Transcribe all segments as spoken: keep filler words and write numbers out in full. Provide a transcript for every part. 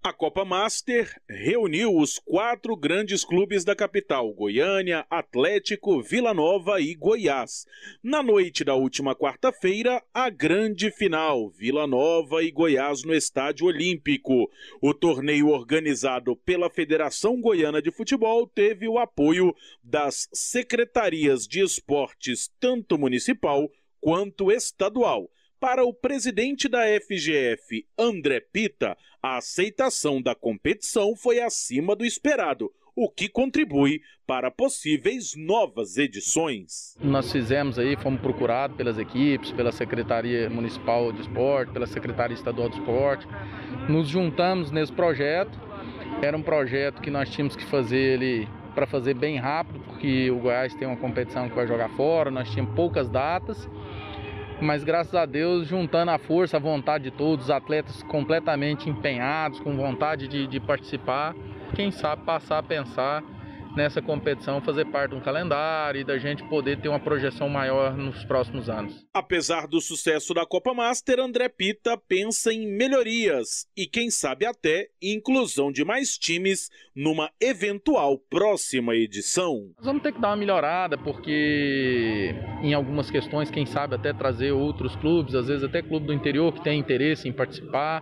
A Copa Master reuniu os quatro grandes clubes da capital, Goiânia, Atlético, Vila Nova e Goiás. Na noite da última quarta-feira, a grande final, Vila Nova e Goiás no Estádio Olímpico. O torneio organizado pela Federação Goiana de Futebol teve o apoio das secretarias de esportes, tanto municipal quanto estadual. Para o presidente da F G F, André Pita, a aceitação da competição foi acima do esperado, o que contribui para possíveis novas edições. Nós fizemos aí, fomos procurados pelas equipes, pela Secretaria Municipal de Esporte, pela Secretaria Estadual de Esporte. Nos juntamos nesse projeto. Era um projeto que nós tínhamos que fazer ele para fazer bem rápido, porque o Goiás tem uma competição que vai jogar fora, nós tínhamos poucas datas. Mas graças a Deus, juntando a força, a vontade de todos, os atletas completamente empenhados, com vontade de, de participar, quem sabe passar a pensar nessa competição, fazer parte de um calendário e da gente poder ter uma projeção maior nos próximos anos. Apesar do sucesso da Copa Master, André Pita pensa em melhorias e quem sabe até inclusão de mais times numa eventual próxima edição. Nós vamos ter que dar uma melhorada porque em algumas questões, quem sabe até trazer outros clubes, às vezes até clube do interior que tem interesse em participar.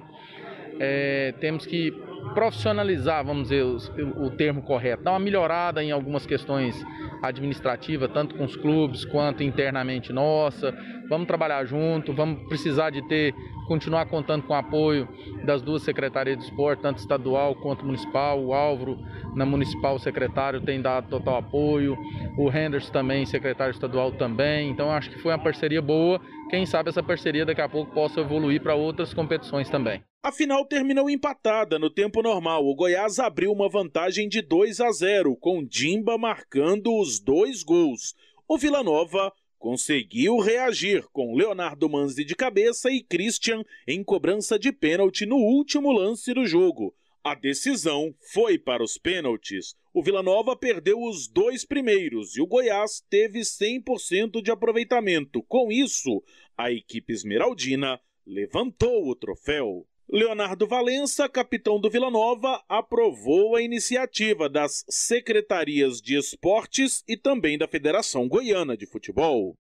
É, temos que profissionalizar, vamos dizer, o, o termo correto, dar uma melhorada em algumas questões administrativas, tanto com os clubes quanto internamente nossa. Vamos trabalhar junto, vamos precisar de ter, continuar contando com o apoio das duas secretarias de esporte, tanto estadual quanto municipal. O Álvaro, na municipal, o secretário, tem dado total apoio. O Henderson também, secretário estadual também. Então acho que foi uma parceria boa. Quem sabe essa parceria daqui a pouco possa evoluir para outras competições também. A final terminou empatada no tempo normal. O Goiás abriu uma vantagem de dois a zero, com Dimba marcando os dois gols. O Vila Nova conseguiu reagir com Leonardo Manzi de cabeça e Christian em cobrança de pênalti no último lance do jogo. A decisão foi para os pênaltis. O Vila Nova perdeu os dois primeiros e o Goiás teve cem por cento de aproveitamento. Com isso, a equipe esmeraldina levantou o troféu. Leonardo Valença, capitão do Vila Nova, aprovou a iniciativa das secretarias de esportes e também da Federação Goiana de Futebol.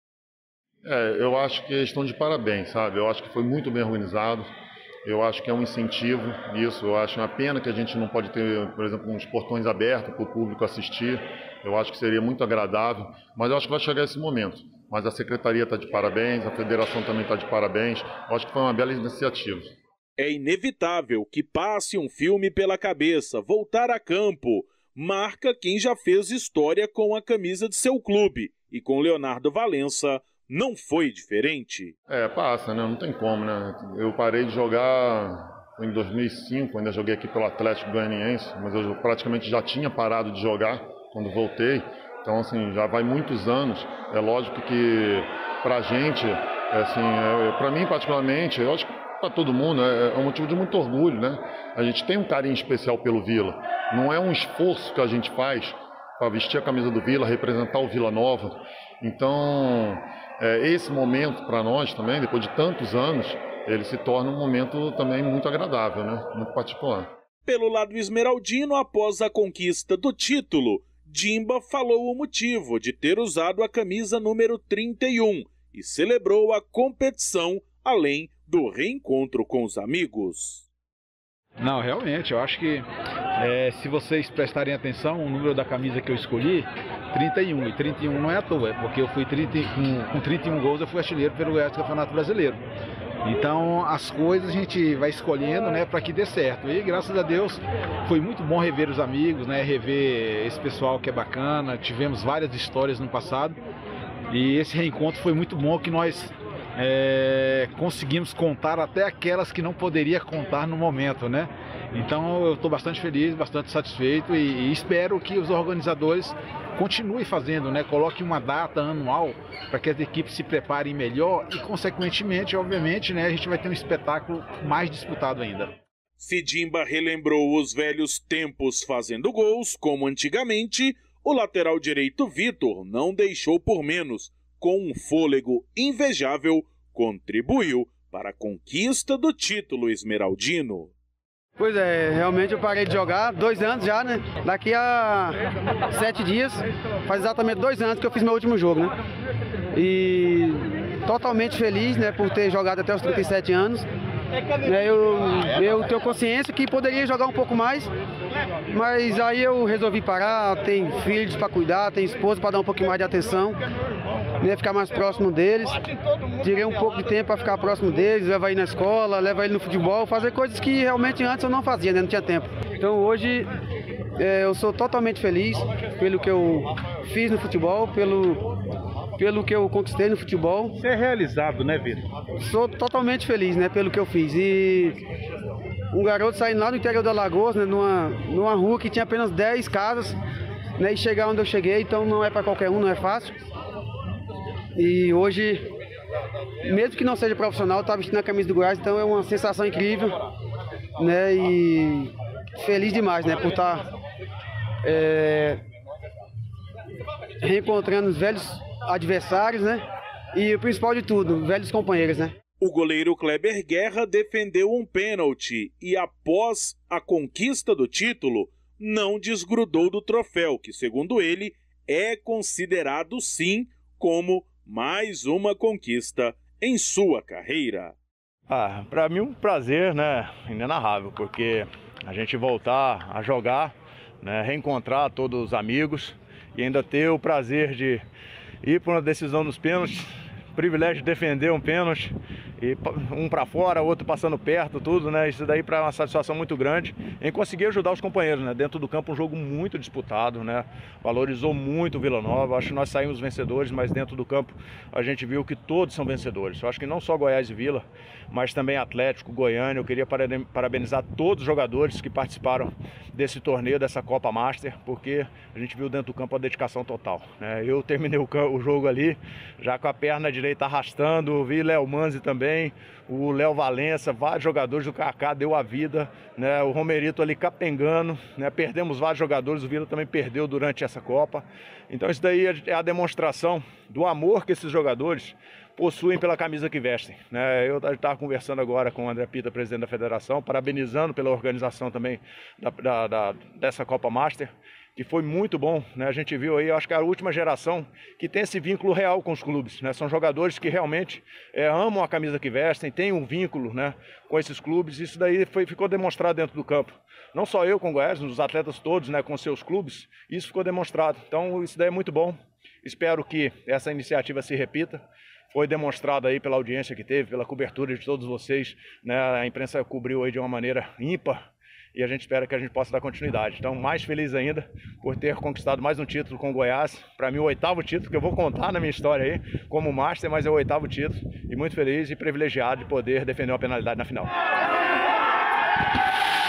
É, eu acho que eles estão de parabéns, sabe? Eu acho que foi muito bem organizado. Eu acho que é um incentivo isso. Eu acho uma pena que a gente não pode ter, por exemplo, uns portões abertos para o público assistir. Eu acho que seria muito agradável, mas eu acho que vai chegar esse momento. Mas a secretaria está de parabéns, a federação também está de parabéns. Eu acho que foi uma bela iniciativa. É inevitável que passe um filme pela cabeça, voltar a campo. Marca quem já fez história com a camisa de seu clube. E com Leonardo Valença não foi diferente. É, passa, né? Não tem como, né? Eu parei de jogar em dois mil e cinco, ainda joguei aqui pelo Atlético Goianiense, mas eu praticamente já tinha parado de jogar quando voltei. Então, assim, já vai muitos anos. É lógico que pra gente, é assim, é, pra mim particularmente, eu acho que para todo mundo, é um motivo de muito orgulho, né? A gente tem um carinho especial pelo Vila. Não é um esforço que a gente faz para vestir a camisa do Vila, representar o Vila Nova. Então, é, esse momento para nós também, depois de tantos anos, ele se torna um momento também muito agradável, né? Muito particular. Pelo lado esmeraldino, após a conquista do título, Dimba falou o motivo de ter usado a camisa número trinta e um e celebrou a competição, além do reencontro com os amigos. Não, realmente, eu acho que é, se vocês prestarem atenção, o número da camisa que eu escolhi, trinta e um, e trinta e um não é à toa, é porque eu fui trinta, com, com trinta e um gols eu fui artilheiro pelo Goiás do Campeonato Brasileiro. Então as coisas a gente vai escolhendo, né, para que dê certo. E graças a Deus foi muito bom rever os amigos, né, rever esse pessoal que é bacana. Tivemos várias histórias no passado e esse reencontro foi muito bom, que nós É, conseguimos contar até aquelas que não poderia contar no momento, né? Então eu estou bastante feliz, bastante satisfeito e, e espero que os organizadores continuem fazendo, né? Coloquem uma data anual para que as equipes se preparem melhor e, consequentemente, obviamente, né, a gente vai ter um espetáculo mais disputado ainda. Dimba relembrou os velhos tempos fazendo gols, como antigamente, o lateral direito Vitor não deixou por menos. Com um fôlego invejável, contribuiu para a conquista do título esmeraldino. Pois é, realmente eu parei de jogar, dois anos já, né? Daqui a sete dias, faz exatamente dois anos que eu fiz meu último jogo, né? E totalmente feliz, né, por ter jogado até os trinta e sete anos. Eu, eu tenho consciência que poderia jogar um pouco mais, mas aí eu resolvi parar. Tem filhos para cuidar, tem esposa para dar um pouquinho mais de atenção, né, ficar mais próximo deles. Tirei um pouco de tempo para ficar próximo deles, levar ele na escola, levar ele no futebol, fazer coisas que realmente antes eu não fazia, né, não tinha tempo. Então hoje é, eu sou totalmente feliz pelo que eu fiz no futebol, pelo... pelo que eu conquistei no futebol. Você é realizado, né, Vitor? Sou totalmente feliz, né, pelo que eu fiz. E um garoto saindo lá do interior da Alagoas, né, numa, numa rua que tinha apenas dez casas, né, e chegar onde eu cheguei, então não é para qualquer um, não é fácil. E hoje, mesmo que não seja profissional, tá vestindo a camisa do Goiás, então é uma sensação incrível, né, e feliz demais, né, por estar é, reencontrando os velhos adversários, né? E o principal de tudo, velhos companheiros, né? O goleiro Kleber Guerra defendeu um pênalti e, após a conquista do título, não desgrudou do troféu, que, segundo ele, é considerado, sim, como mais uma conquista em sua carreira. Ah, para mim um prazer, né, inenarrável, porque a gente voltar a jogar, né, reencontrar todos os amigos e ainda ter o prazer de ir para uma decisão nos pênaltis, privilégio de defender um pênalti, e um para fora, outro passando perto, tudo, né? Isso daí para uma satisfação muito grande em conseguir ajudar os companheiros, né? Dentro do campo um jogo muito disputado, né? Valorizou muito o Vila Nova, acho que nós saímos vencedores, mas dentro do campo a gente viu que todos são vencedores. Eu acho que não só Goiás e Vila, mas também Atlético, Goiânia. Eu queria parabenizar todos os jogadores que participaram desse torneio, dessa Copa Master, porque a gente viu dentro do campo a dedicação total, né? Eu terminei o, o jogo ali, já com a perna direita arrastando, vi Léo Manzi também, o Léo Valença, vários jogadores do Kaká deu a vida, né? O Romerito ali capengando, né? Perdemos vários jogadores, o Vila também perdeu durante essa Copa. Então isso daí é a demonstração do amor que esses jogadores possuem pela camisa que vestem, né? Eu estava conversando agora com o André Pita, presidente da federação, parabenizando pela organização também da, da, da, dessa Copa Master, que foi muito bom, né? A gente viu aí, eu acho que é a última geração que tem esse vínculo real com os clubes, né? São jogadores que realmente é, amam a camisa que vestem, têm um vínculo, né, com esses clubes. Isso daí foi, ficou demonstrado dentro do campo. Não só eu com o Goiás, os atletas todos, né, com seus clubes, isso ficou demonstrado. Então isso daí é muito bom. Espero que essa iniciativa se repita. Foi demonstrado aí pela audiência que teve, pela cobertura de todos vocês, né? A imprensa cobriu aí de uma maneira ímpar e a gente espera que a gente possa dar continuidade. Então, mais feliz ainda por ter conquistado mais um título com o Goiás. Para mim, o oitavo título, que eu vou contar na minha história aí, como Master, mas é o oitavo título. E muito feliz e privilegiado de poder defender uma penalidade na final.